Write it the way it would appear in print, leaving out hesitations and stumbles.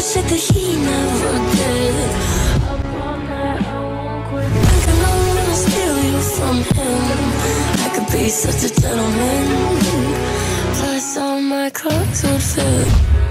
shit that he never did. Up all night, I won't quit. Thinking I'm gonna steal you from him. I could be such a gentleman. Plus all my clothes would fit.